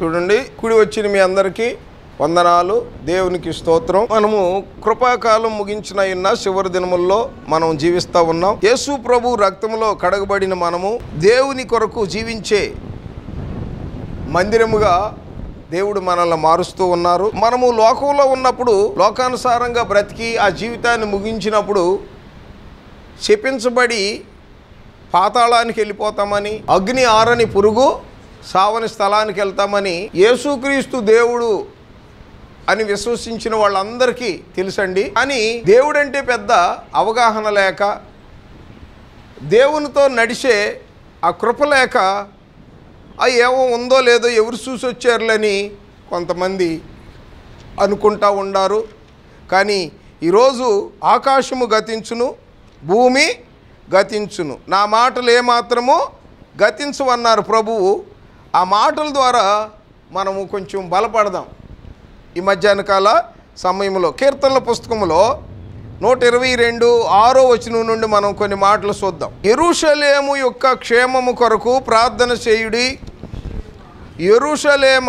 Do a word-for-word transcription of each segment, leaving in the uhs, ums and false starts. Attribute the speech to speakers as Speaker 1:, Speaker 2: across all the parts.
Speaker 1: చూడండి, కుడి వచ్చిన మీ అందరికీ వందనాలు, దేవునికి స్తోత్రం. మనము కృపాకాలం ముగించిన ఇన్న చివరి దినముల్లో మనం జీవిస్తూ ఉన్నాం. యేసు ప్రభు రక్తంలో కడగబడిన మనము దేవుని కొరకు జీవించే మందిరముగా దేవుడు మనల్ని మారుస్తూ ఉన్నారు. మనము లోకంలో ఉన్నప్పుడు లోకానుసారంగా బ్రతికి ఆ జీవితాన్ని ముగించినప్పుడు శపించబడి పాతాళానికి వెళ్ళిపోతామని, అగ్ని ఆరని పురుగు సావని స్థలానికి వెళ్తామని యేసుక్రీస్తు దేవుడు అని విశ్వసించిన వాళ్ళందరికీ తెలుసండి. కానీ దేవుడంటే పెద్ద అవగాహన లేక, దేవునితో నడిచే ఆ కృప లేక, ఆ ఏమో ఉందో లేదో ఎవరు చూసి వచ్చారులని కొంతమంది అనుకుంటా ఉండారు. కానీ ఈరోజు ఆకాశము గతించును, భూమి గతించును, నా మాటలు ఏమాత్రమో గతించవన్నారు ప్రభువు. ఆ మాటల ద్వారా మనము కొంచెం బలపడదాం. ఈ మధ్యాహ్న కాల సమయంలో కీర్తనల పుస్తకంలో నూట ఇరవై రెండు ఆరో వచనం నుండి మనం కొన్ని మాటలు చూద్దాం. యెరూషలేము యొక్క క్షేమము కొరకు ప్రార్థన చేయుడి. యెరూషలేమ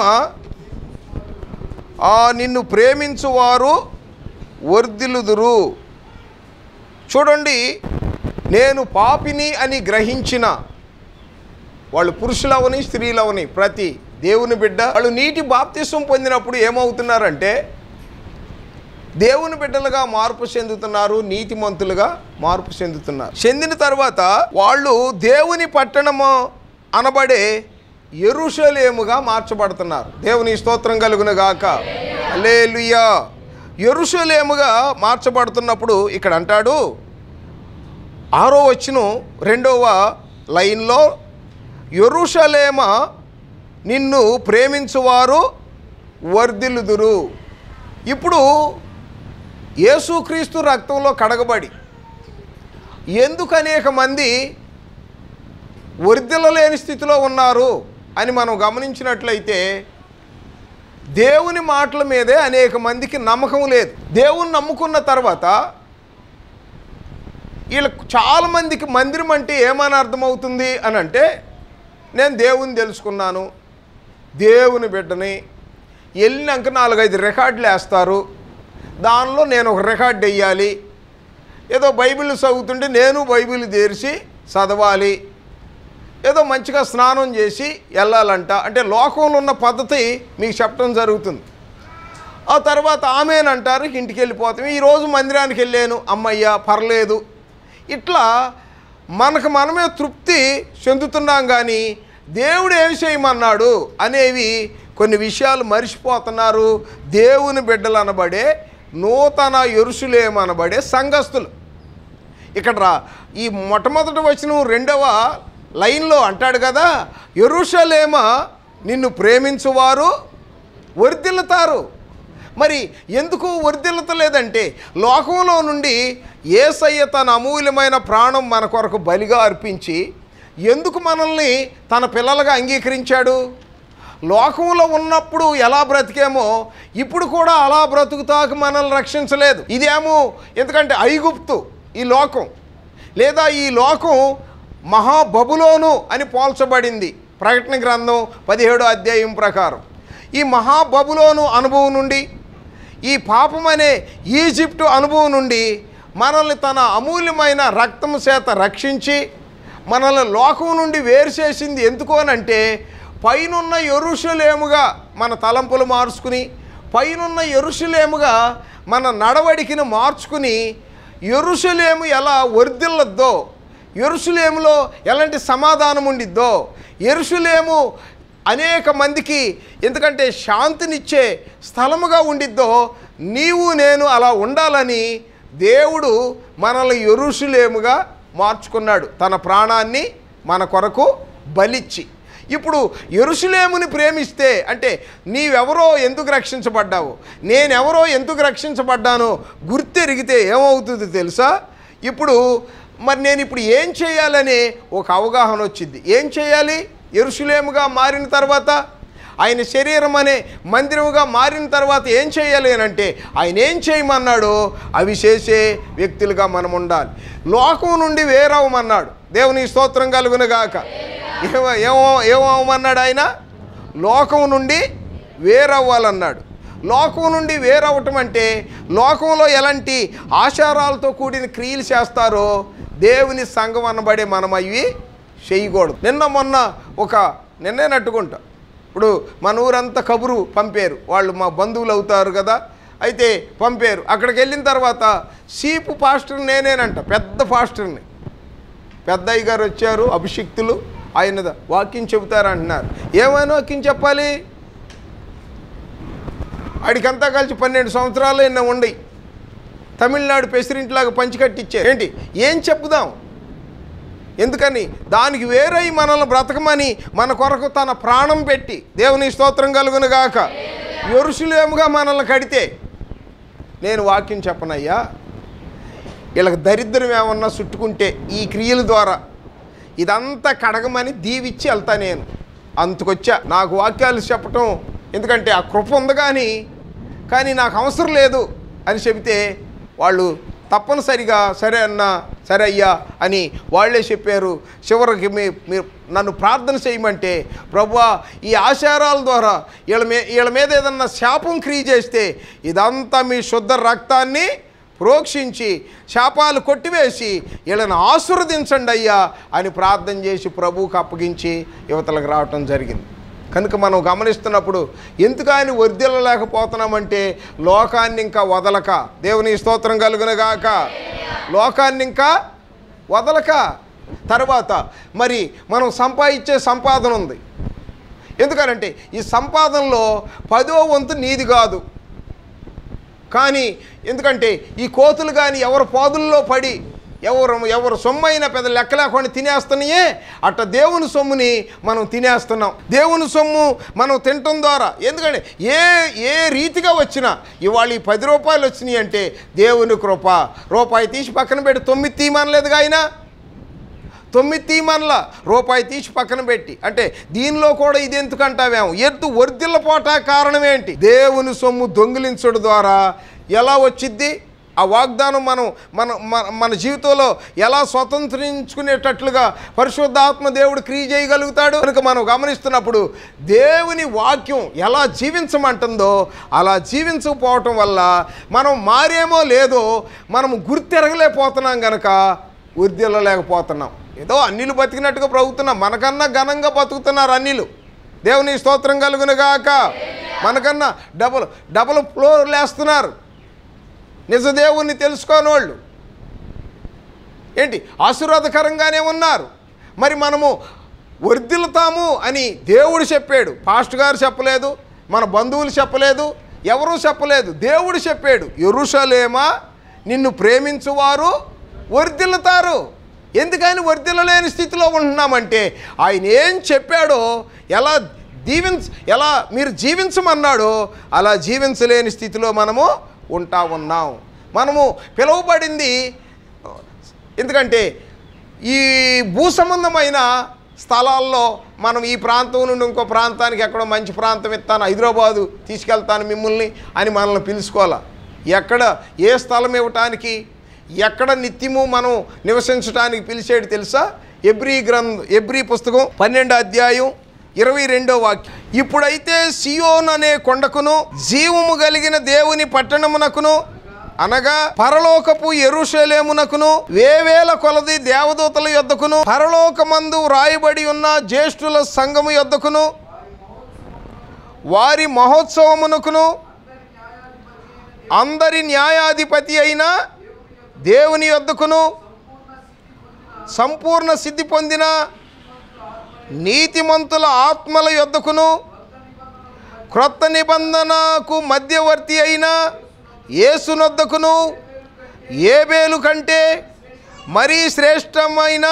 Speaker 1: ఆ నిన్ను ప్రేమించువారు వర్ధిల్లుదురు. చూడండి, నేను పాపిని అని గ్రహించిన వాళ్ళు పురుషులవని స్త్రీలవని ప్రతి దేవుని బిడ్డ వాళ్ళు నీటి బాప్తిసం పొందినప్పుడు ఏమవుతున్నారంటే దేవుని బిడ్డలుగా మార్పు చెందుతున్నారు, నీతిమంతులుగా మార్పు చెందుతున్నారు. చెందిన తర్వాత వాళ్ళు దేవుని పట్టణము అనబడే యెరూషలేముగా మార్చబడుతున్నారు. దేవుని స్తోత్రం కలుగును గాక. హల్లెలూయా. యెరూషలేముగా మార్చబడుతున్నప్పుడు ఇక్కడ అంటాడు ఆరో వచనం రెండవ లైన్లో, యెరూషలేమ నిన్ను ప్రేమించువారు వర్ధిల్లుదురు. ఇప్పుడు యేసుక్రీస్తు రక్తంలో కడగబడి ఎందుకు అనేక మంది వర్ధిల్లలేని స్థితిలో ఉన్నారు అని మనం గమనించినట్లయితే దేవుని మాటల మీదే అనేక మందికి నమ్మకం లేదు. దేవుని నమ్ముకున్న తర్వాత వీళ్ళకు చాలామందికి మందిరం అంటే ఏమని అర్థమవుతుంది అని అంటే, నేను దేవుని తెలుసుకున్నాను, దేవుని బిడ్డని, వెళ్ళినాక నాలుగైదు రికార్డులు వేస్తారు, దానిలో నేను ఒక రికార్డు వేయాలి, ఏదో బైబిల్ చదువుతుంటే నేను బైబిల్ తెరిచి చదవాలి, ఏదో మంచిగా స్నానం చేసి వెళ్ళాలంట. అంటే లోకంలో ఉన్న పద్ధతి మీకు చెప్పడం జరుగుతుంది. ఆ తర్వాత ఆమెనంటారు, ఇంటికి వెళ్ళిపోతాం. ఈరోజు మందిరానికి వెళ్ళాను, అమ్మయ్య పర్లేదు. ఇట్లా మనకు మనమే తృప్తి చెందుతున్నాం. కానీ దేవుడు ఏమి చేయమన్నాడు అనేవి కొన్ని విషయాలు మర్చిపోతున్నారు దేవుని బిడ్డలు అనబడే నూతన యెరూషలేము అనబడే సంఘస్థులు. ఇక్కడ రా ఈ మొట్టమొదటి వచనం రెండవ లైన్లో అంటాడు కదా, యెరూషలేమ నిన్ను ప్రేమించువారు వర్ధిల్లుతారు. మరి ఎందుకు వర్ధిల్లతలేదంటే, లోకంలో నుండి యేసయ్య తన అమూల్యమైన ప్రాణం మన కొరకు బలిగా అర్పించి ఎందుకు మనల్ని తన పిల్లలుగా అంగీకరించాడు? లోకంలో ఉన్నప్పుడు ఎలా బ్రతికేమో ఇప్పుడు కూడా అలా బ్రతుకుతాకు మనల్ని రక్షించలేదు. ఇదేమో ఎందుకంటే ఐగుప్తు ఈ లోకం, లేదా ఈ లోకం మహాబబులోను అని పోల్చబడింది ప్రకటన గ్రంథం పదిహేడో అధ్యాయం ప్రకారం. ఈ మహాబబులోను అనుభవం నుండి, ఈ పాపం అనే ఈజిప్టు అనుభవం నుండి మనల్ని తన అమూల్యమైన రక్తము చేత రక్షించి మనల్ని లోకం నుండి వేరు చేసింది. ఎందుకు అనంటే, పైనున్న యెరూషలేముగా మన తలంపులు మార్చుకుని, పైనున్న యెరూషలేముగా మన నడవడికిని మార్చుకుని, యెరూషలేము ఎలా వర్ధిల్లద్దో, యెరూషలేములో ఎలాంటి సమాధానం ఉండిద్దో, యెరూషలేము అనేక మందికి ఎందుకంటే శాంతినిచ్చే స్థలముగా ఉండిద్దో, నీవు నేను అలా ఉండాలని దేవుడు మనల్ని యెరూషలేముగా మార్చుకున్నాడు, తన ప్రాణాన్ని మన కొరకు బలిచ్చి. ఇప్పుడు యెరూషలేముని ప్రేమిస్తే అంటే నీవెవరో ఎందుకు రక్షించబడ్డావు, నేనెవరో ఎందుకు రక్షించబడ్డానో గుర్తెరిగితే ఏమవుతుంది తెలుసా? ఇప్పుడు మరి నేను ఇప్పుడు ఏం చేయాలనే ఒక అవగాహన వచ్చింది. ఏం చేయాలి? యెరూషలేముగా మారిన తర్వాత, ఆయన శరీరం అనే మందిరముగా మారిన తర్వాత ఏం చేయాలి అని అంటే, ఆయన ఏం చేయమన్నాడో అవి చేసే వ్యక్తులుగా మనం ఉండాలి. లోకం నుండి వేరవమన్నాడు. దేవుని స్తోత్రం కలుగును గాక. ఏమో ఏమో ఏమవమన్నాడు ఆయన? లోకం నుండి వేరవ్వాలన్నాడు. లోకం నుండి వేరవటం అంటే లోకంలో ఎలాంటి ఆచారాలతో కూడిన క్రియలు చేస్తారో దేవుని సంఘం అనబడే మనం అవి చేయకూడదు. నిన్న మొన్న ఒక నిన్నే నట్టుకుంటా ఇప్పుడు మన ఊరంతా కబురు పంపారు, వాళ్ళు మా బంధువులు అవుతారు కదా, అయితే పంపారు. అక్కడికి వెళ్ళిన తర్వాత సీపు పాస్టర్ నేనేనంట, పెద్ద పాస్టర్ని. పెద్దయ్య గారు వచ్చారు, అభిషిక్తులు, ఆయన వాక్యం చెబుతారంటున్నారు. ఏమైనా వాక్యం చెప్పాలి? ఆడికంతా కలిసి పన్నెండు సంవత్సరాలు ఎన్నో ఉండి తమిళనాడు ప్రెసిడెంట్లాగా పంచికట్టిచ్చారు. ఏంటి ఏం చెప్పుదాం? ఎందుకని దానికి వేరై మనల్ని బ్రతకమని మన కొరకు తన ప్రాణం పెట్టి, దేవుని స్తోత్రం కలుగును గాక, యెరూషలేముగా మనల్ని కడితే నేను వాక్యం చెప్పనయ్యా, వీళ్ళకి దరిద్రం ఏమన్నా చుట్టుకుంటే ఈ క్రియల ద్వారా ఇదంతా కడగమని దీవిచ్చి వెళ్తా. నేను అంతకొచ్చా. నాకు వాక్యాలు చెప్పటం ఎందుకంటే ఆ కృప ఉంది, కానీ కానీ నాకు అవసరం లేదు అని చెబితే వాళ్ళు తప్పనిసరిగా సరే అన్నా సరే అయ్యా అని వాళ్ళే చెప్పారు. చివరికి మీ మీరు నన్ను ప్రార్థన చేయమంటే, ప్రభువా ఈ ఆచారాల ద్వారా వీళ్ళ మీ వీళ్ళ మీద ఏదన్నా శాపం క్రియ చేస్తే ఇదంతా మీ శుద్ధ రక్తాన్ని ప్రోక్షించి శాపాలు కొట్టివేసి వీళ్ళని ఆశీర్వదించండి అయ్యా అని ప్రార్థన చేసి ప్రభువుకు అప్పగించి యువతలకు రావటం జరిగింది. కనుక మనం గమనిస్తున్నప్పుడు ఎందుకని వర్ధిల్లలేకపోతున్నామంటే లోకాన్ని ఇంకా వదలక, దేవుని స్తోత్రం కలుగునుగాక, లోకాన్ని ఇంకా వదలక. తర్వాత మరి మనం సంపాదించే సంపాదన ఉంది. ఎందుకనంటే ఈ సంపాదనలో పదో వంతు నీది కాదు, కానీ ఎందుకంటే ఈ కోతులు కానీ ఎవరు పోదుల్లో పడి ఎవరు ఎవరు సొమ్ము అయినా పెద్ద లెక్క లేకుండా తినేస్తున్నాయే, అట్ట దేవుని సొమ్ముని మనం తినేస్తున్నాం. దేవుని సొమ్ము మనం తినటం ద్వారా ఎందుకంటే ఏ ఏ రీతిగా వచ్చినా ఇవాళ ఈ పది రూపాయలు వచ్చినాయి అంటే దేవుని కృప. రూపాయి తీసి పక్కన పెట్టి తొమ్మిది తీయమనలేదుగా ఆయన, తొమ్మిది తీయమనలా, రూపాయి తీసి పక్కన పెట్టి. అంటే దీనిలో కూడా ఇది ఎందుకంటావేమో, ఎద్దు వర్ధిల్లపోట కారణం ఏంటి? దేవుని సొమ్ము దొంగిలించడం ద్వారా ఎలా వచ్చిద్ది ఆ వాగ్దానం? మనం మన మన జీవితంలో ఎలా స్వతంత్రించుకునేటట్లుగా పరిశుద్ధాత్మ దేవుడు క్రియ చేయగలుగుతాడు? కనుక మనం గమనిస్తున్నప్పుడు దేవుని వాక్యం ఎలా జీవించమంటుందో అలా జీవించకపోవటం వల్ల మనం మారేమో లేదో మనం గుర్తెరగలేకపోతున్నాం, కనుక వర్ధిల్లలేకపోతున్నాం. ఏదో అన్నిలు బతికినట్టుగా బ్రతుకుతున్నాం, మనకన్నా ఘనంగా బతుకుతున్నారు అన్నిలు. దేవుని స్తోత్రం కలుగునుగాక. మనకన్నా డబుల్ డబుల్ ఫ్లోర్లు వేస్తున్నారు నిజదేవుణ్ణి తెలుసుకోని వాళ్ళు. ఏంటి ఆశీర్వాదకరంగానే ఉన్నారు. మరి మనము వర్ధిల్లుతాము అని దేవుడు చెప్పాడు, పాస్టర్ గారు చెప్పలేదు, మన బంధువులు చెప్పలేదు, ఎవరూ చెప్పలేదు, దేవుడు చెప్పాడు. యెరూషలేమా నిన్ను ప్రేమించువారు వర్ధిల్లుతారు. ఎందుకని వర్ధిల్లలేని స్థితిలో ఉంటున్నామంటే ఆయన ఏం చెప్పాడో, ఎలా దీవించ ఎలా మీరు జీవించమన్నాడో అలా జీవించలేని స్థితిలో మనము ఉంటా ఉన్నాం. మనము పిలువబడింది ఎందుకంటే ఈ భూ సంబంధమైన స్థలాల్లో మనం ఈ ప్రాంతం నుండి ఇంకో ప్రాంతానికి ఎక్కడో మంచి ప్రాంతం ఇస్తాను, హైదరాబాదు తీసుకెళ్తాను మిమ్మల్ని అని మనల్ని పిలుచుకోవాలి. ఎక్కడ ఏ స్థలం ఇవ్వటానికి, ఎక్కడ నిత్యము మనం నివసించడానికి పిలిచేది తెలుసా? ఎబ్రీ గ్రంథ ఎబ్రీ పుస్తకం పన్నెండో అధ్యాయం ఇరవై రెండో వాక్యం. ఇప్పుడైతే సియోన్ అనే కొండకును జీవము కలిగిన దేవుని పట్టణమునకును అనగా పరలోకపు యెరూషలేమునకును వేవేల కొలది దేవదూతల యొద్దకును పరలోకమందు వ్రాయబడి ఉన్న జ్యేష్ఠుల సంఘము యొద్దకును వారి మహోత్సవమునకును అందరి న్యాయాధిపతి అయిన దేవుని యొద్దకును సంపూర్ణ సిద్ధి పొందిన నీతిమంతుల ఆత్మల యొద్దకును క్రొత్త నిబంధనకు మధ్యవర్తి అయిన యేసునొద్దకును ఏబేలు కంటే మరీ శ్రేష్టమైన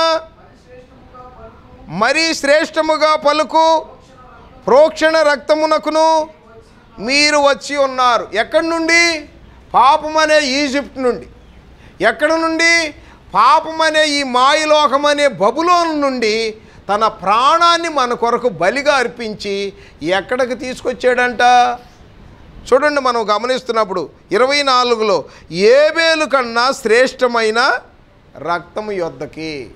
Speaker 1: మరీ శ్రేష్టముగా పలుకు ప్రోక్షణ రక్తమునకును మీరు వచ్చి ఉన్నారు. ఎక్కడి నుండి? పాపం అనే ఈజిప్ట్ నుండి. ఎక్కడి నుండి? పాపం అనే ఈ మాయలోకం అనే బబులోను నుండి తన ప్రాణాన్ని మన కొరకు బలిగా అర్పించి ఎక్కడికి తీసుకొచ్చాడంట? చూడండి, మనం గమనిస్తున్నప్పుడు ఇరవై నాలుగులో ఏబేలు కన్నా శ్రేష్టమైన రక్తము యొద్దకి.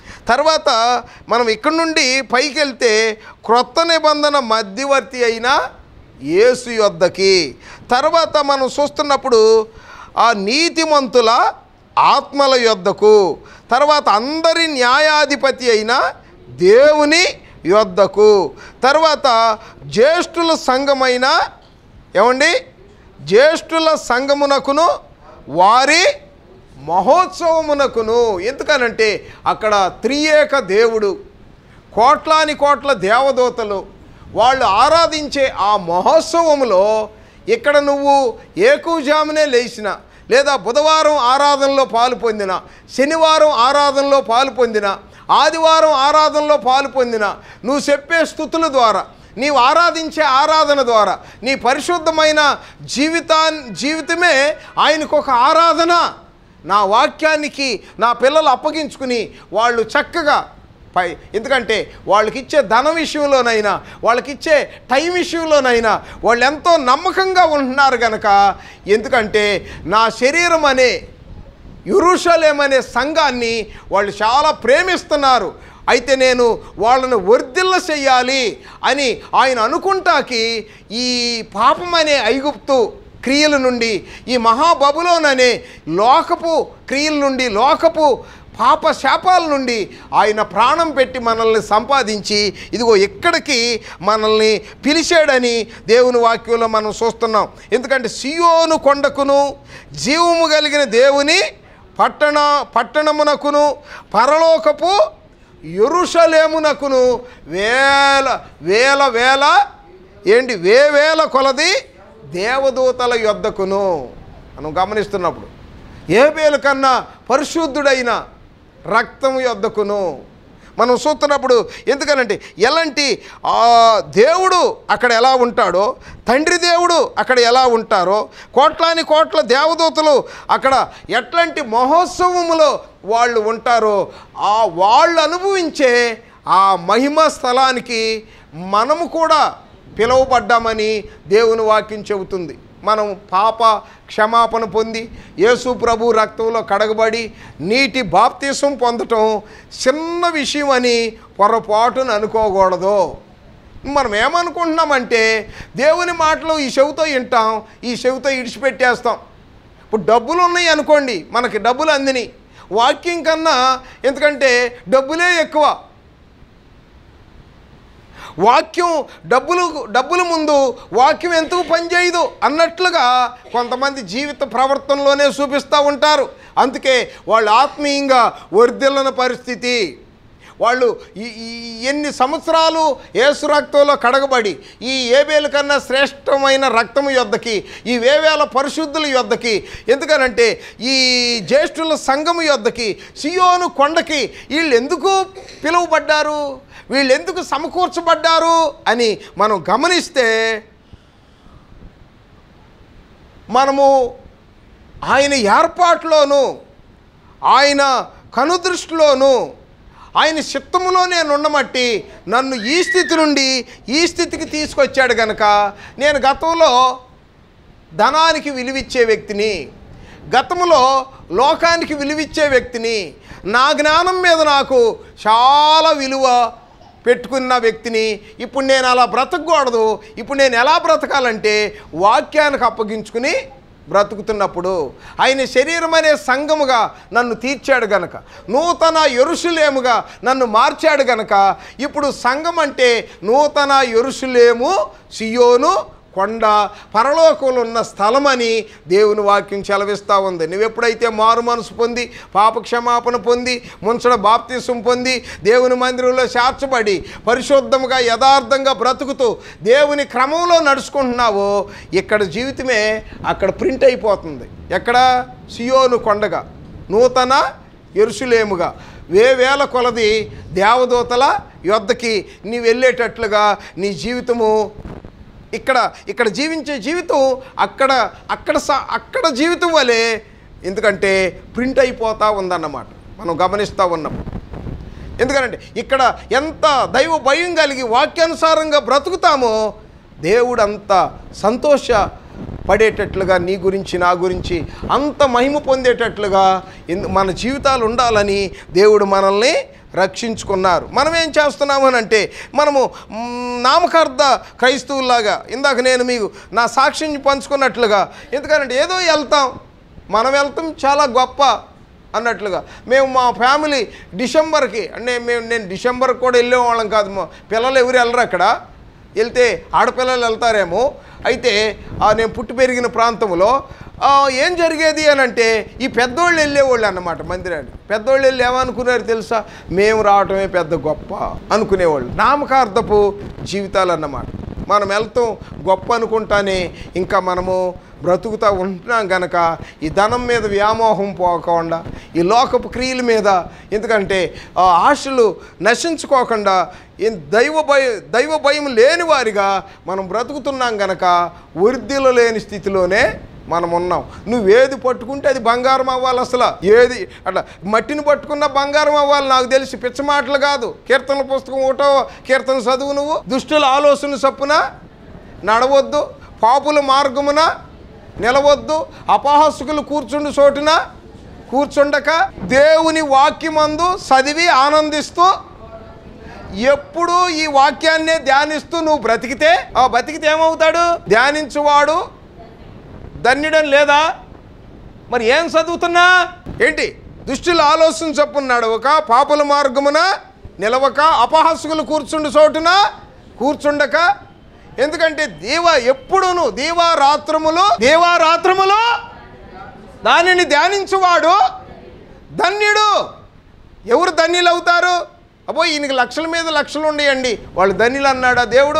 Speaker 1: తర్వాత మనం ఇక్కడ నుండి పైకి వెళ్తే క్రొత్త నిబంధన మధ్యవర్తి అయిన యేసు యొద్దకి, తర్వాత మనం చూస్తున్నప్పుడు ఆ నీతిమంతుల ఆత్మల యొద్దకు, తర్వాత అందరి న్యాయాధిపతి అయిన దేవుని యొద్దకు, తర్వాత జ్యేష్ఠుల సంఘమైన ఏమండి జ్యేష్ఠుల సంఘమునకును వారి మహోత్సవమునకును. ఎందుకనంటే అక్కడ త్రియేక దేవుడు, కోట్లాని కోట్ల దేవదూతలు వాళ్ళు ఆరాధించే ఆ మహోత్సవములో ఇక్కడ నువ్వు ఏకూజామునే లేచిన, లేదా బుధవారం ఆరాధనలో పాలు పొందిన, శనివారం ఆరాధనలో పాలు పొందిన, ఆదివారం ఆరాధనలో పాలు పొందిన, నువ్వు చెప్పే స్తుతుల ద్వారా, నీవు ఆరాధించే ఆరాధన ద్వారా, నీ పరిశుద్ధమైన జీవితా జీవితమే ఆయనకు ఒక ఆరాధన. నా వాక్యానికి నా పిల్లలు అప్పగించుకుని వాళ్ళు చక్కగా పై, ఎందుకంటే వాళ్ళకి ఇచ్చే ధన విషయంలోనైనా, వాళ్ళకి ఇచ్చే టైం విషయంలోనైనా వాళ్ళు ఎంతో నమ్మకంగా ఉంటున్నారు కనుక, ఎందుకంటే నా శరీరం అనే యెరూషలేము అనే సంఘాన్ని వాళ్ళు చాలా ప్రేమిస్తున్నారు. అయితే నేను వాళ్ళను వర్ధిల్ల చెయ్యాలి అని ఆయన అనుకుంటాకి ఈ పాపం అనే ఐగుప్తు క్రియల నుండి, ఈ మహాబబులోన్ అనే లోకపు క్రియల నుండి, లోకపు పాప శాపాల నుండి ఆయన ప్రాణం పెట్టి మనల్ని సంపాదించి ఇదిగో ఇక్కడికి మనల్ని పిలిచాడని దేవుని వాక్యంలో మనం చూస్తున్నాం. ఎందుకంటే సియోను కొండకును జీవము కలిగిన దేవుని పట్టణ పట్టణమునకును పరలోకపు యెరూషలేమునకును వేల వేల వేల ఏంటి వేవేల కొలది దేవదూతల యొద్దకును. మనం గమనిస్తున్నప్పుడు ఏబేలు కన్నా పరిశుద్ధుడైన రక్తము యొద్దకును మనం చూస్తున్నప్పుడు, ఎందుకనంటే ఎలాంటి దేవుడు అక్కడ ఎలా ఉంటాడో, తండ్రి దేవుడు అక్కడ ఎలా ఉంటారో, కోట్లాని కోట్ల దేవదూతలు అక్కడ ఎట్లాంటి మహోత్సవములో వాళ్ళు ఉంటారో, ఆ వాళ్ళు అనుభవించే ఆ మహిమ స్థలానికి మనము కూడా పిలువబడ్డామని దేవుని వాక్యం చెబుతుంది. మనం పాప క్షమాపణ పొంది యేసు ప్రభు రక్తంలో కడగబడి నీటి బాప్తీసం పొందటం చిన్న విషయం అని పొరపాటును అనుకోకూడదు. మనం ఏమనుకుంటున్నామంటే దేవుని మాటలు ఈ చెవితో వింటాం, ఈ చెవితో ఇడిచిపెట్టేస్తాం. ఇప్పుడు డబ్బులు ఉన్నాయి అనుకోండి, మనకి డబ్బులు అందిని, వాక్యం కన్నా ఎందుకంటే డబ్బులే ఎక్కువ. వాక్యం డబ్బులు డబ్బుల ముందు వాక్యం ఎంతో పనిచేయదు అన్నట్లుగా కొంతమంది జీవిత ప్రవర్తనలోనే చూపిస్తూ ఉంటారు. అందుకే వాళ్ళు ఆత్మీయంగా వర్ధిల్లని పరిస్థితి. వాళ్ళు ఈ ఎన్ని సంవత్సరాలు యేసు రక్తంలో కడగబడి ఈ ఏబేలు కన్నా శ్రేష్టమైన రక్తము యొద్దకి, ఈ వేవేల పరిశుద్ధుల యొద్దకి, ఎందుకనంటే ఈ జ్యేష్ఠుల సంఘము యొద్దకి, సియోను కొండకి వీళ్ళు ఎందుకు పిలువబడ్డారు, వీళ్ళు ఎందుకు సమకూర్చబడ్డారు అని మనం గమనిస్తే, మనము ఆయన ఏర్పాటులోను, ఆయన కనుదృష్టిలోను, ఆయన చిత్తములో నేను ఉండమట్టి నన్ను ఈ స్థితి నుండి ఈ స్థితికి తీసుకొచ్చాడు కనుక, నేను గతంలో ధనానికి విలువిచ్చే వ్యక్తిని, గతంలో లోకానికి విలువిచ్చే వ్యక్తిని, నా జ్ఞానం మీద నాకు చాలా విలువ పెట్టుకున్న వ్యక్తిని, ఇప్పుడు నేను అలా బ్రతకూడదు. ఇప్పుడు నేను ఎలా బ్రతకాలంటే వాక్యానికి అప్పగించుకుని బ్రతుకుతున్నప్పుడు ఆయన శరీరం అనే సంఘముగా నన్ను తీర్చాడు గనక, నూతన యెరూషలేముగా నన్ను మార్చాడు గనక, ఇప్పుడు సంఘం అంటే నూతన యెరూషలేము, సియోను కొండ, పరలోకంలో ఉన్న స్థలమని దేవుని వాక్యం చెలవిస్తూ ఉంది. నువ్వెప్పుడైతే మారు మనసు పొంది పాప క్షమాపణ పొంది ముంచడ బాప్తిసం పొంది దేవుని మందిరంలో చేర్చబడి పరిశుద్ధంగా యథార్థంగా బ్రతుకుతూ దేవుని క్రమంలో నడుచుకుంటున్నావో, ఇక్కడ జీవితమే అక్కడ ప్రింట్ అయిపోతుంది. ఎక్కడ? సియోను కొండగా, నూతన యెరూషలేముగా, వేవేల కొలది దేవదూతల యొద్దకి నీ వెళ్ళేటట్లుగా నీ జీవితము ఇక్కడ ఇక్కడ జీవించే జీవితం అక్కడ అక్కడ అక్కడ జీవితం వలె ఎందుకంటే ప్రింట్ అయిపోతూ ఉందన్నమాట మనం గమనిస్తూ ఉన్నాం. ఎందుకంటే ఇక్కడ ఎంత దైవ భయం కలిగి వాక్యానుసారంగా బ్రతుకుతామో దేవుడు అంత సంతోష పడేటట్లుగా నీ గురించి నా గురించి అంత మహిమ పొందేటట్లుగా మన జీవితాలు ఉండాలని దేవుడు మనల్ని రక్షించుకున్నారు. మనం ఏం చేస్తున్నాము అని అంటే మనము నామకార్థ క్రైస్తవుల్లాగా ఇందాక నేను మీకు నా సాక్ష్యం పంచుకున్నట్లుగా, ఎందుకంటే ఏదో వెళ్తాం, మనం వెళ్తాం చాలా గొప్ప అన్నట్లుగా. మేము మా ఫ్యామిలీ డిసెంబర్కి అంటే మేము నేను డిసెంబర్కి కూడా వెళ్ళేవాళ్ళం కాదు. మా పిల్లలు ఎవరు వెళ్ళరు, అక్కడ వెళ్తే ఆడపిల్లలు వెళ్తారేమో. అయితే నేను పుట్టి పెరిగిన ప్రాంతంలో ఏం జరిగేది అని అంటే ఈ పెద్దోళ్ళు వెళ్ళేవాళ్ళు అన్నమాట మందిరాన్ని. పెద్దోళ్ళు వెళ్ళి ఏమనుకున్నారు తెలుసా, మేము రావటమే పెద్ద గొప్ప అనుకునేవాళ్ళు. నామకార్థపు జీవితాలు అన్నమాట. మనం వెళ్తాం గొప్ప అనుకుంటానే ఇంకా మనము బ్రతుకుతూ ఉంటున్నాం కనుక ఈ ధనం మీద వ్యామోహం పోకుండా, ఈ లోకపు క్రియల మీద, ఎందుకంటే ఆశలు నశించుకోకుండా దైవ భయ దైవ భయం లేని వారిగా మనం బ్రతుకుతున్నాం కనుక వృద్ధిలో లేని స్థితిలోనే మనం ఉన్నాం. నువ్వేది పట్టుకుంటే అది బంగారం అవ్వాలి. అసలు ఏది అట్లా మట్టిని పట్టుకున్న బంగారం అవ్వాలి. నాకు తెలిసి పిచ్చ మాటలు కాదు. కీర్తనల పుస్తకం ఒకటో కీర్తన చదువు నువ్వు. దుష్టుల ఆలోచన చొప్పున నడవద్దు, పాపుల మార్గమున నిలవద్దు, అపహాసకులు కూర్చుండు చోటున కూర్చుండక దేవుని వాక్యమందు చదివి ఆనందిస్తూ ఎప్పుడు ఈ వాక్యాన్నే ధ్యానిస్తూ నువ్వు బ్రతికితే, ఆ బ్రతికితే ఏమవుతాడు? ధ్యానించువాడు ధన్యుడని లేదా? మరి ఏం చదువుతున్నా ఏంటి? దుష్టుల ఆలోచన చొప్పున నడవక, పాపుల మార్గమున నిలవక, అపహాసకులు కూర్చుండు చోటున కూర్చుండక. ఎందుకంటే దీవ ఎప్పుడును దీవారాత్రములు దీవారాత్రములు దానిని ధ్యానించువాడు ధన్యుడు. ఎవరు ధన్యులు అవుతారు? అబ్బో ఈయనకి లక్షల మీద లక్షలు ఉండేయండి, వాళ్ళు ధన్యులు అన్నాడా దేవుడు?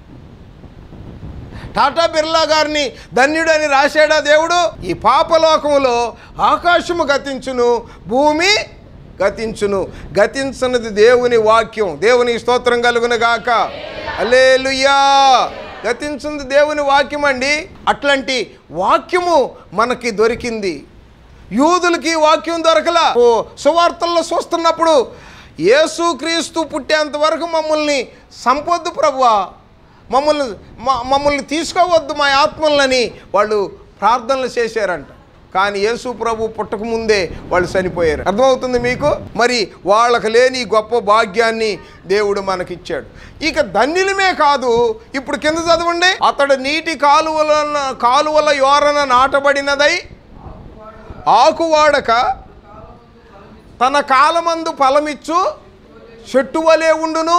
Speaker 1: టాటా బిర్లా గారిని ధన్యుడు అని రాశాడా దేవుడు? ఈ పాపలోకములో ఆకాశము గతించును, భూమి గతించును, గతించనిది దేవుని వాక్యం. దేవుని స్తోత్రం కలుగును గాక. హల్లెలూయా. గతించింది దేవుని వాక్యం అండి. అట్లాంటి వాక్యము మనకి దొరికింది. యూదులకి వాక్యం దొరకలా. ఓ సువార్తల్లో చూస్తున్నప్పుడు యేసుక్రీస్తు పుట్టేంత వరకు మమ్మల్ని సంపొద్దు ప్రభువా, మమ్మల్ని మమ్మల్ని తీసుకోవద్దు మా ఆత్మలని వాళ్ళు ప్రార్థనలు చేశారంట. కానీ యేసు ప్రభు పుట్టకముందే వాళ్ళు చనిపోయారు. అర్థమవుతుంది మీకు? మరి వాళ్ళకు లేని గొప్ప భాగ్యాన్ని దేవుడు మనకిచ్చాడు. ఇక ధన్యులమే కాదు, ఇప్పుడు కింద చదవండి. అతడు నీటి కాలువల కాలువల యోరన నాటబడినదై ఆకువాడక తన కాలమందు ఫలమిచ్చు చెట్టు వలె ఉండును.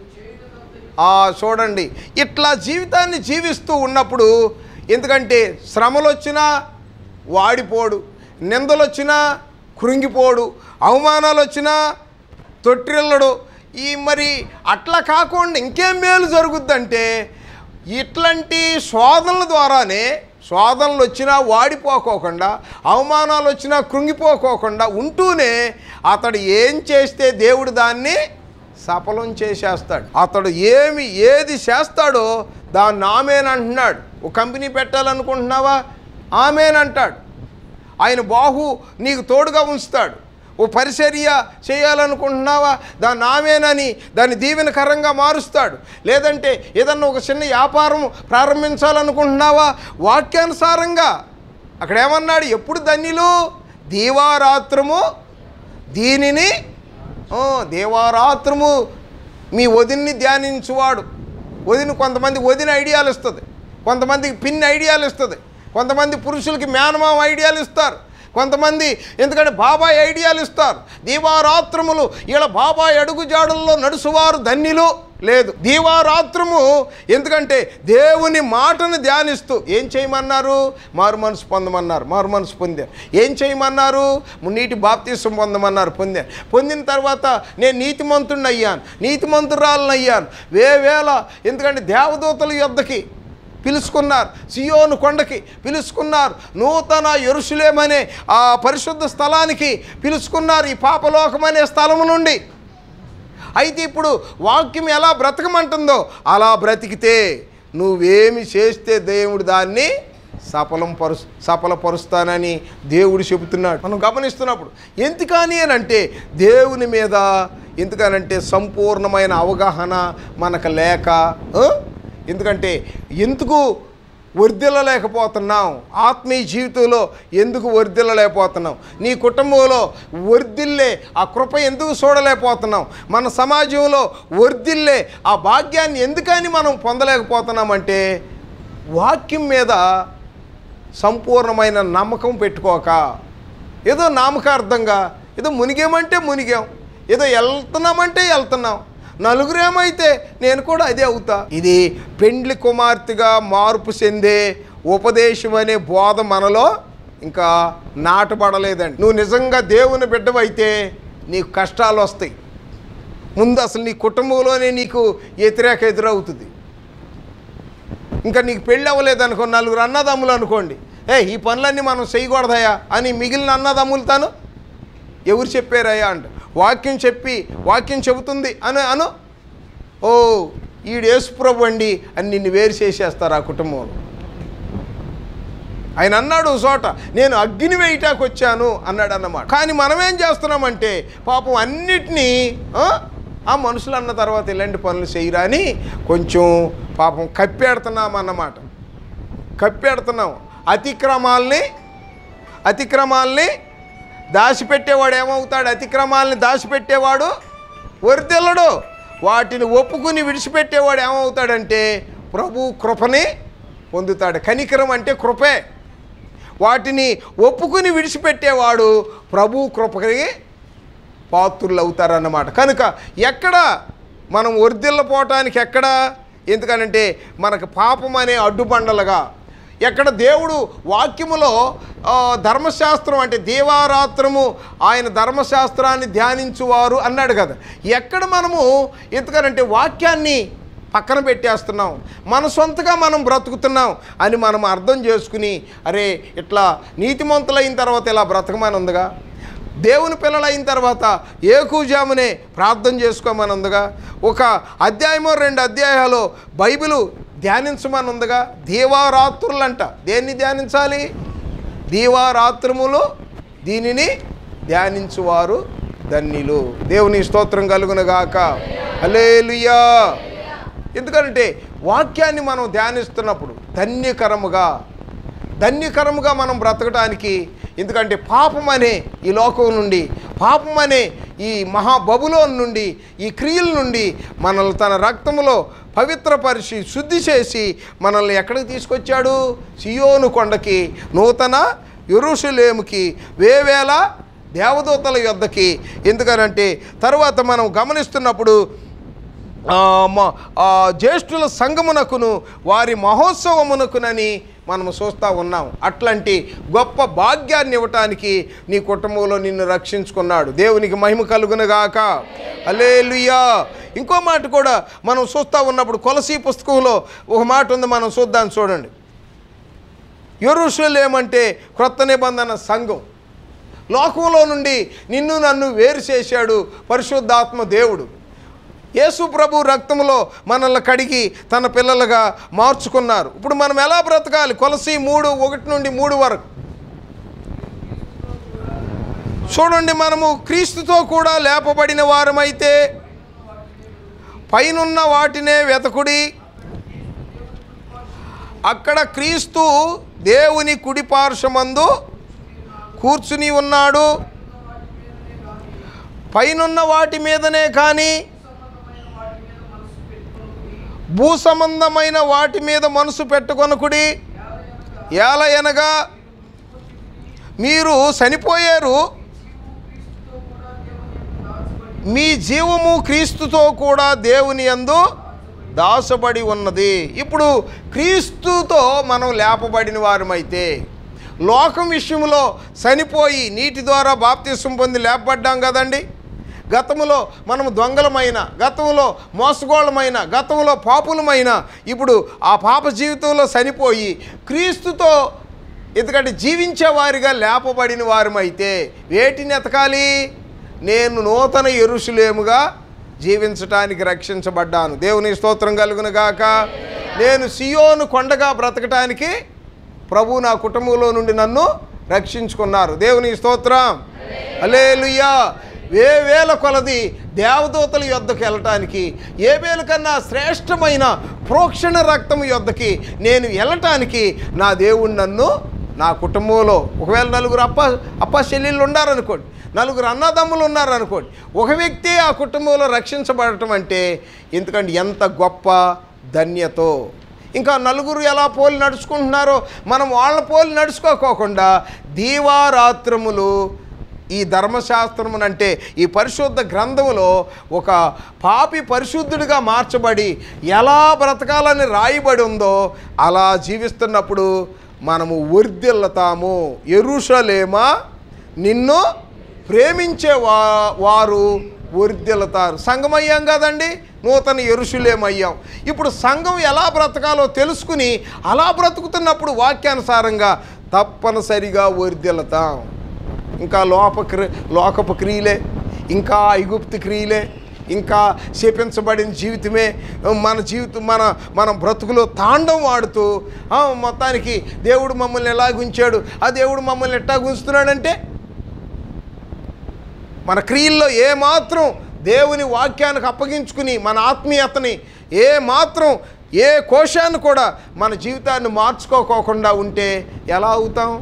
Speaker 1: చూడండి, ఇట్లా జీవితాన్ని జీవిస్తూ ఉన్నప్పుడు, ఎందుకంటే శ్రమలు వచ్చినా వాడిపోడు, నిందలు వచ్చినా కృంగిపోడు, అవమానాలు వచ్చినా తొట్టిల్లడు. ఈ మరి అట్లా కాకుండా ఇంకేం మేలు జరుగుద్దంటే ఇట్లాంటి శోధనల ద్వారానే, శోధనలు వచ్చినా వాడిపోకోకుండా, అవమానాలు వచ్చినా కృంగిపోకోకుండా ఉంటూనే అతడు ఏం చేస్తే దేవుడు దాన్ని సఫలం చేసేస్తాడు. అతడు ఏమి ఏది చేస్తాడో దాన్ని ఆమేనంటున్నాడు. ఒక కంపెనీ పెట్టాలనుకుంటున్నావా? ఆమేనంటాడు. ఆయన బాహు నీకు తోడుగా ఉంచుతాడు. ఓ పరిచర్య చేయాలనుకుంటున్నావా? దాన్ని ఆమేనని దాన్ని దీవెనకరంగా మారుస్తాడు. లేదంటే ఏదన్నా ఒక చిన్న వ్యాపారం ప్రారంభించాలనుకుంటున్నావా? వాక్యానుసారంగా అక్కడ ఏమన్నాడు? ఎప్పుడు ధన్యులు? దీవారాత్రము దీనిని దేవారాత్రము మీ వదిన్ని ధ్యానించువాడు. వదిన కొంతమంది వదిన ఐడియాలు ఇస్తుంది, కొంతమందికి పిన్ ఐడియాలు ఇస్తుంది, కొంతమంది పురుషులకి మేనమామ ఐడియాలు ఇస్తారు, కొంతమంది ఎందుకంటే బాబాయ్ ఐడియాలు ఇస్తారు. దీవారాత్రములు ఇలా బాబాయ్ అడుగుజాడుల్లో నడుచువారు ధన్యులు. లేదు, దీవారాత్రము ఎందుకంటే దేవుని మాటను ధ్యానిస్తూ ఏం చేయమన్నారు? మారు మనసు పొందమన్నారు, మారు మనసు పొందారు. ఏం చేయమన్నారు? నీటి బాప్తీసం పొందమన్నారు, పొందాను. పొందిన తర్వాత నేను నీతిమంతుడిని అయ్యాను, నీతిమంతురాలను అయ్యాను. వేవేళ ఎందుకంటే దేవదూతల యొద్దకి పిలుచుకున్నారు, సియోను కొండకి పిలుచుకున్నారు, నూతన యెరూషలేము అనే ఆ పరిశుద్ధ స్థలానికి పిలుచుకున్నారు, ఈ పాపలోకం అనే స్థలము నుండి. అయితే ఇప్పుడు వాక్యం ఎలా బ్రతకమంటుందో అలా బ్రతికితే నువ్వేమి చేస్తే దేవుడు దాన్ని సఫలం పరు సఫలపరుస్తానని దేవుడు చెబుతున్నాడు. మనం గమనిస్తున్నప్పుడు ఎందుకని అని అంటే దేవుని మీద ఎందుకనంటే సంపూర్ణమైన అవగాహన మనకు లేక, ఎందుకంటే ఎందుకు వర్ధిల్లలేకపోతున్నాం? ఆత్మీయ జీవితంలో ఎందుకు వర్ధిల్లలేకపోతున్నాం? నీ కుటుంబంలో వర్ధిల్లే ఆ కృప ఎందుకు చూడలేకపోతున్నాం? మన సమాజంలో వర్ధిల్లే ఆ భాగ్యాన్ని ఎందుకని మనం పొందలేకపోతున్నామంటే వాక్యం మీద సంపూర్ణమైన నమ్మకం పెట్టుకోక, ఏదో నామకార్థంగా ఏదో మునిగామంటే మునిగాం, ఏదో వెళ్తున్నామంటే వెళ్తున్నాం, నలుగురేమైతే నేను కూడా అదే అవుతా. ఇది పెండ్లి కుమార్తెగా మార్పు చెందే ఉపదేశం అనే బోధ మనలో ఇంకా నాటబడలేదండి. నువ్వు నిజంగా దేవుని బిడ్డవైతే నీకు కష్టాలు వస్తాయి. ముందు అసలు నీ కుటుంబంలోనే నీకు వ్యతిరేక ఎదురవుతుంది. ఇంకా నీకు పెళ్ళి అవ్వలేదనుకో, నలుగురు అన్నదమ్ములు అనుకోండి, ఏ ఈ పనులన్నీ మనం చేయకూడదయా అని మిగిలిన అన్నదమ్ములతాను ఎవరు చెప్పారయ్యా అంట. వాక్యం చెప్పి వాక్యం చెబుతుంది అని అను, ఓ ఈడు యేసుప్రభు అండి అని నిన్ను వేరు చేసేస్తారు ఆ కుటుంబంలో. ఆయన అన్నాడు చోట, నేను అగ్ని వేయటానికి వచ్చాను అన్నాడు అన్నమాట. కానీ మనమేం చేస్తున్నామంటే పాపం అన్నిటినీ ఆ మనుషులు అన్న తర్వాత ఇలాంటి పనులు చేయరా అని కొంచెం పాపం కప్పెడుతున్నాం అన్నమాట. కప్పెడుతున్నాం. అతిక్రమాల్ని అతిక్రమాల్ని దాచిపెట్టేవాడు ఏమవుతాడు? అతిక్రమాలని దాచిపెట్టేవాడు వర్ధిల్లడు. వాటిని ఒప్పుకుని విడిచిపెట్టేవాడు ఏమవుతాడంటే ప్రభు కృపని పొందుతాడు. కనికరం అంటే కృపే. వాటిని ఒప్పుకుని విడిచిపెట్టేవాడు ప్రభు కృపకి పాత్రులు అవుతారన్నమాట. కనుక ఎక్కడ మనం వర్ధిల్లపోవటానికి ఎక్కడ? ఎందుకనంటే మనకు పాపం అనే అడ్డుబండలుగా, ఎక్కడ దేవుడు వాక్యములో ధర్మశాస్త్రం అంటే దీవారాత్రము ఆయన ధర్మశాస్త్రాన్ని ధ్యానించువారు అన్నాడు కదా, ఎక్కడ మనము ఎందుకనంటే వాక్యాన్ని పక్కన పెట్టేస్తున్నాం, మన సొంతగా మనం బ్రతుకుతున్నాం అని మనం అర్థం చేసుకుని, అరే ఇట్లా నీతిమంతులైన తర్వాత ఇలా బ్రతకమని ఉందిగా, దేవుని పిల్లలైన తర్వాత ఏకూజామునే ప్రార్థన చేసుకోమని ఉందిగా, ఒక అధ్యాయమో రెండు అధ్యాయాలు బైబిలు ధ్యానించమని ఉందిగా, దీవారాత్రులంట. దేన్ని ధ్యానించాలి? దీవారాత్రములు దీనిని ధ్యానించువారు ధన్యులు. దేవుని స్తోత్రం కలుగునుగాక. హల్లెలూయా. ఎందుకంటే వాక్యాన్ని మనం ధ్యానిస్తున్నప్పుడు ధన్యకరముగా ధన్యకరముగా మనం బ్రతకడానికి, ఎందుకంటే పాపం అనే ఈ లోకం నుండి, పాపం అనే ఈ మహాబబులోన్ నుండి, ఈ క్రియల నుండి మనల్ని తన రక్తములో పవిత్రపరిచి శుద్ధి చేసి మనల్ని ఎక్కడికి తీసుకొచ్చాడు? సియోను కొండకి, నూతన యెరూషలేముకి, వేవేల దేవదూతల యొద్దకి. ఎందుకనంటే తర్వాత మనం గమనిస్తున్నప్పుడు జ్యేష్ఠుల సంగమునకును వారి మహోత్సవమునకునని మనం చూస్తూ ఉన్నాం. అట్లాంటి గొప్ప భాగ్యాన్ని ఇవ్వటానికి నీ కుటుంబంలో నిన్ను రక్షించుకున్నాడు. దేవునికి మహిమ కలుగునుగాక. హల్లెలూయా. ఇంకో మాట కూడా మనం చూస్తూ ఉన్నప్పుడు కొలసీ పుస్తకంలో ఒక మాట ఉంది, మనం చూద్దాం. చూడండి, యెరూషలేము అంటే క్రొత్త నిబంధన సంఘం. లోకంలో నుండి నిన్ను నన్ను వేరు చేశాడు పరిశుద్ధాత్మ దేవుడు. యేసు ప్రభు రక్తంలో మనల్ని కడిగి తన పిల్లలుగా మార్చుకున్నారు. ఇప్పుడు మనం ఎలా బ్రతకాలి? కొలసీ మూడు ఒకటి నుండి మూడు వరకు చూడండి. మనము క్రీస్తుతో కూడా లేపబడిన వారమైతే పైనున్న వాటినే వెతకుడి, అక్కడ క్రీస్తు దేవుని కుడి పార్శ్వమందు కూర్చుని ఉన్నాడు. పైనున్న వాటి మీదనే కానీ భూ సంబంధమైన వాటి మీద మనసు పెట్టుకొనకుడి. ఏలయనగా మీరు చనిపోయారు, మీ జీవము క్రీస్తుతో కూడా దేవుని యందు దాచబడి ఉన్నది. ఇప్పుడు క్రీస్తుతో మనం లేపబడిన వారమైతే, లోకం విషయంలో చనిపోయి నీటి ద్వారా బాప్తిసం పొంది లేపబడ్డాం కదండి. గతంలో మనం దొంగలమైన, గతంలో మోసగోళమైన, గతంలో పాపులమైన, ఇప్పుడు ఆ పాప జీవితంలో చనిపోయి క్రీస్తుతో ఎందుకంటే జీవించే వారిగా లేపబడిన వారమైతే వేటిని ఎతకాలి? నేను నూతన యెరూషలేముగా జీవించటానికి రక్షించబడ్డాను. దేవుని స్తోత్రం కలుగునుగాక. నేను సియోను కొండగా బ్రతకటానికి ప్రభు నా కుటుంబంలో నుండి నన్ను రక్షించుకున్నారు. దేవుని స్తోత్రం. హల్లెలూయా. వేవేల కొలది దేవదూతల యొద్దకు వెళ్ళటానికి, ఏబేలు కన్నా శ్రేష్టమైన ప్రోక్షణ రక్తం యొద్దకి నేను వెళ్ళటానికి నా దేవుడు నన్ను నా కుటుంబంలో ఒకవేళ నలుగురు అప్ప అప్ప చెల్లెళ్ళు ఉన్నారనుకోండి, నలుగురు అన్నదమ్ములు ఉన్నారనుకోండి, ఒక వ్యక్తి ఆ కుటుంబంలో రక్షించబడటం అంటే ఎందుకంటే ఎంత గొప్ప ధన్యతో. ఇంకా నలుగురు ఎలా పోలి నడుచుకుంటున్నారో మనం వాళ్ళ పోలి నడుచుకోకోకుండా దీవారాత్రములు ఈ ధర్మశాస్త్రమునంటే ఈ పరిశుద్ధ గ్రంథములో ఒక పాపి పరిశుద్ధుడిగా మార్చబడి ఎలా బ్రతకాలని రాయబడి ఉందో అలా జీవిస్తున్నప్పుడు మనము వర్ధిల్లుతాము. యెరూషలేమా నిన్ను ప్రేమించే వా వారు వర్ధిల్లుతారు. సంఘం అయ్యాం కదండి, నూతన యెరూషలేము అయ్యాం. ఇప్పుడు సంఘం ఎలా బ్రతకాలో తెలుసుకుని అలా బ్రతుకుతున్నప్పుడు వాక్యానుసారంగా తప్పనిసరిగా వర్ధిల్లుతాం. ఇంకా లోప క్రి లోకపు క్రియలే, ఇంకా ఐగుప్తు క్రియలే, ఇంకా శపించబడిన జీవితమే మన జీవితం, మన మన బ్రతుకులో తాండం వాడుతూ మొత్తానికి దేవుడు మమ్మల్ని ఎలా గుంచాడు, ఆ దేవుడు మమ్మల్ని ఎట్టా గుంచుతున్నాడంటే మన క్రియల్లో ఏమాత్రం దేవుని వాక్యానికి అప్పగించుకుని మన ఆత్మీయతని ఏ మాత్రం ఏ కోశాన్ని కూడా మన జీవితాన్ని మార్చుకోకోకుండా ఉంటే ఎలా అవుతాం?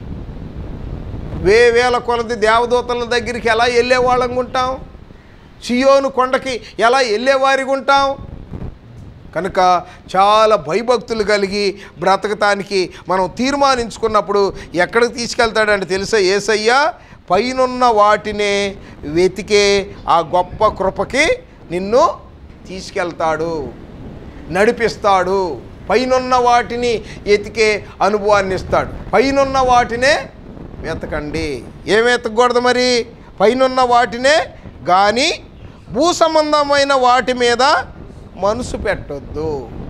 Speaker 1: వేవేల కొలది దేవదూతల దగ్గరికి ఎలా వెళ్ళేవాళ్ళం ఉంటాం? సియోను కొండకి ఎలా వెళ్ళేవారిగా ఉంటాం? కనుక చాలా భయభక్తులు కలిగి బ్రతకటానికి మనం తీర్మానించుకున్నప్పుడు ఎక్కడికి తీసుకెళ్తాడంటే తెలుసా? యేసయ్య పైనున్న వాటినే వెతికే ఆ గొప్ప కృపకి నిన్ను తీసుకెళ్తాడు, నడిపిస్తాడు. పైనున్న వాటిని వెతికే అనుభవాన్ని ఇస్తాడు. పైనున్న వాటినే వెతకండి. ఏం వెతకూడదు మరి? పైనున్న వాటినే కానీ భూ సంబంధమైన వాటి మీద మనసు పెట్టొద్దు.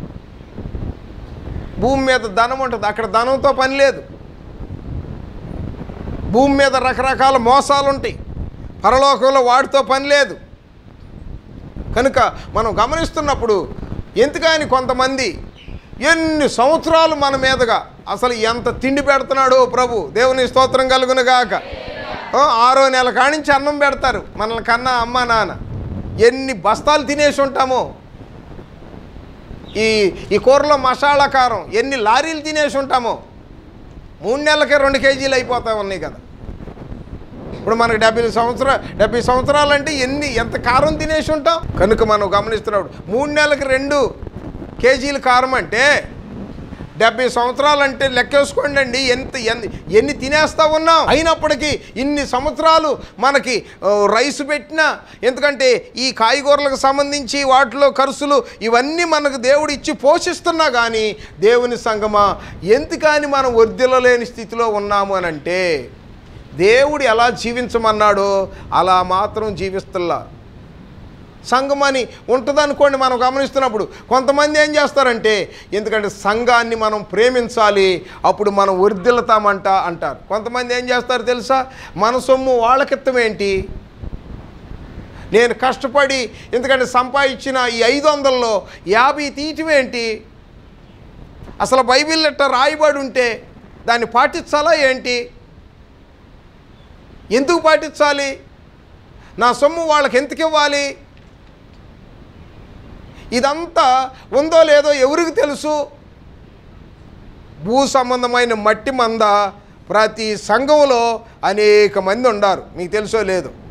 Speaker 1: భూమి మీద ధనం ఉంటుంది, అక్కడ ధనంతో పని లేదు. భూమి మీద రకరకాల మోసాలు ఉంటాయి, పరలోకంలో వాటితో పని లేదు. కనుక మనం గమనిస్తున్నప్పుడు ఎందుకని కొంతమంది ఎన్ని సంవత్సరాలు మన మీదగా అసలు ఎంత తిండి పెడుతున్నాడో ప్రభు, దేవుని స్తోత్రం కలుగునుగాక. ఆరో నెల కానించి అన్నం పెడతారు మనల్ని కన్నా అమ్మ నాన్న. ఎన్ని బస్తాలు తినేసి ఉంటామో. ఈ ఈ కూరలో మసాలా కారం ఎన్ని లారీలు తినేసి ఉంటామో. మూడు నెలలకే రెండు కేజీలు అయిపోతా ఉన్నాయి కదా. ఇప్పుడు మనకు డెబ్బై సంవత్సరాలు డెబ్బై సంవత్సరాలు అంటే ఎన్ని ఎంత కారం తినేసి ఉంటాం. కనుక మనం గమనిస్తున్నప్పుడు మూడు నెలలకి రెండు కేజీలు కారం అంటే డెబ్బై సంవత్సరాలు అంటే లెక్కేసుకోండి అండి, ఎంత ఎన్ని ఎన్ని తినేస్తా ఉన్నాం. అయినప్పటికీ ఇన్ని సంవత్సరాలు మనకి రైస్ పెట్టినా, ఎందుకంటే ఈ కాయగూరలకు సంబంధించి వాటిలో ఖర్చులు ఇవన్నీ మనకు దేవుడు ఇచ్చి పోషిస్తున్నా కానీ దేవుని సంగమా ఎందుకని మనం వర్ధిల్లలేని స్థితిలో ఉన్నాము అని అంటే దేవుడు ఎలా జీవించమన్నాడో అలా మాత్రం జీవిస్తున్నా. సంఘమని ఉంటుందనుకోండి మనం గమనిస్తున్నప్పుడు కొంతమంది ఏం చేస్తారంటే ఎందుకంటే సంఘాన్ని మనం ప్రేమించాలి అప్పుడు మనం వర్ధిల్లుతామంట అంటారు. కొంతమంది ఏం చేస్తారు తెలుసా? మన సొమ్ము వాళ్ళకిత్తం ఏంటి, నేను కష్టపడి ఎందుకంటే సంపాదించిన ఈ ఐదు వందల్లో యాభై తీయటం ఏంటి, అసలు బైబిల్ ఎట్ట రాయబడి ఉంటే దాన్ని పాటించాలా ఏంటి, ఎందుకు పాటించాలి, నా సొమ్ము వాళ్ళకి ఎందుకు ఇవ్వాలి, ఇదంతా ఉందో లేదో ఎవరికి తెలుసు? భూ సంబంధమైన మట్టి మంద ప్రతి సంఘంలో అనేక మంది ఉన్నారు, మీకు తెలుసో లేదో.